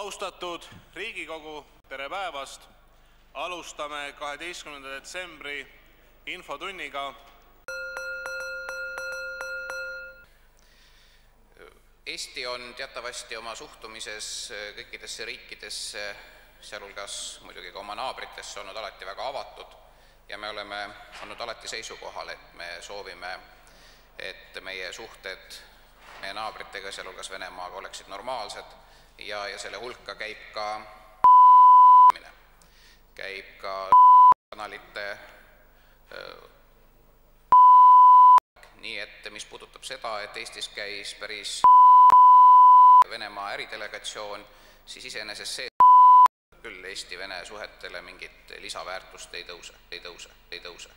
Austatud Riigikogu, tere päevast! Alustame 12. detsembri infotunniga. Eesti on teatavasti oma suhtumises kõikidesse riikidesse, sealhulgas muidugi ka oma naabritesse, olnud alati väga avatud ja me oleme olnud alati seisukohal, et me soovime, et meie suhted meie naabritega, sealhulgas Venemaaga, oleksid normaalsed ja selle hulka käib ka kanalite nii, et mis puudutab seda, et Eestis käis päris Venemaa äridelegatsioon, siis iseenesest see küll Eesti-Vene suhetele mingit lisaväärtust ei tõuse.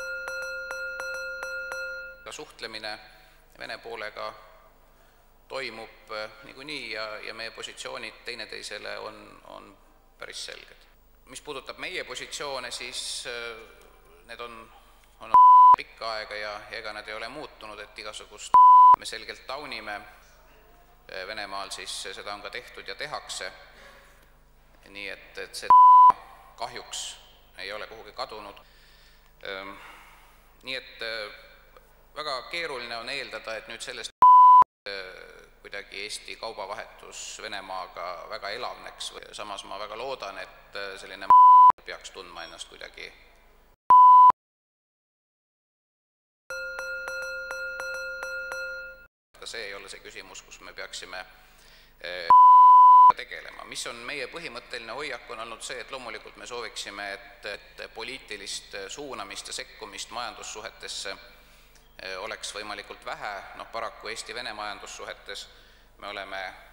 Suhtlemine Vene poolega toimub niikuinii ja meie positsioonid teineteisele on päris selged. Mis puudutab meie positsioone, siis need on pikka aega ja ega nad ei ole muutunud, et igasugust me selgelt taunime Venemaal, siis seda on ka tehtud ja tehakse. Nii et see kahjuks ei ole kuhugi kadunud. Nii et väga keeruline on eeldada, et nüüd sellest kuidagi Eesti kaubavahetus Venemaaga väga elavneks. Samas ma väga loodan, et selline peaks tundma ennast kuidagi ka see ei ole see küsimus, kus me peaksime tegelema. Mis on meie põhimõtteline hoiak on olnud see, et loomulikult me sooviksime, et poliitilist suunamist ja sekkumist majandussuhetesse oleks võimalikult vähe. Paraku Eesti-Vene majandussuhetes me oleme